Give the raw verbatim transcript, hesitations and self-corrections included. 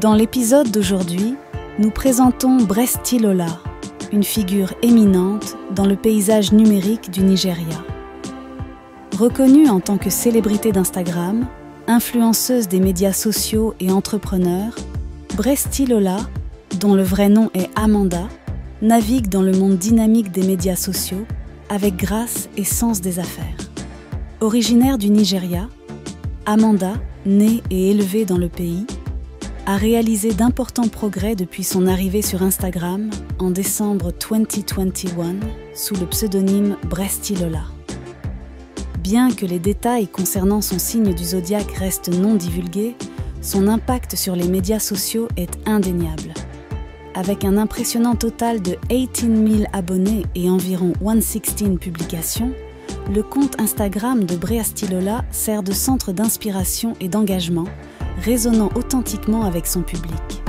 Dans l'épisode d'aujourd'hui, nous présentons Bresti Lola, une figure éminente dans le paysage numérique du Nigeria. Reconnue en tant que célébrité d'Instagram, influenceuse des médias sociaux et entrepreneur, Bresti Lola, dont le vrai nom est Amanda, navigue dans le monde dynamique des médias sociaux avec grâce et sens des affaires. Originaire du Nigeria, Amanda, née et élevée dans le pays, a réalisé d'importants progrès depuis son arrivée sur Instagram en décembre deux mille vingt et un sous le pseudonyme Bresti Lola. Bien que les détails concernant son signe du zodiaque restent non divulgués, son impact sur les médias sociaux est indéniable. Avec un impressionnant total de dix-huit mille abonnés et environ cent seize publications, le compte Instagram de Bresti Lola sert de centre d'inspiration et d'engagement, résonnant authentiquement avec son public.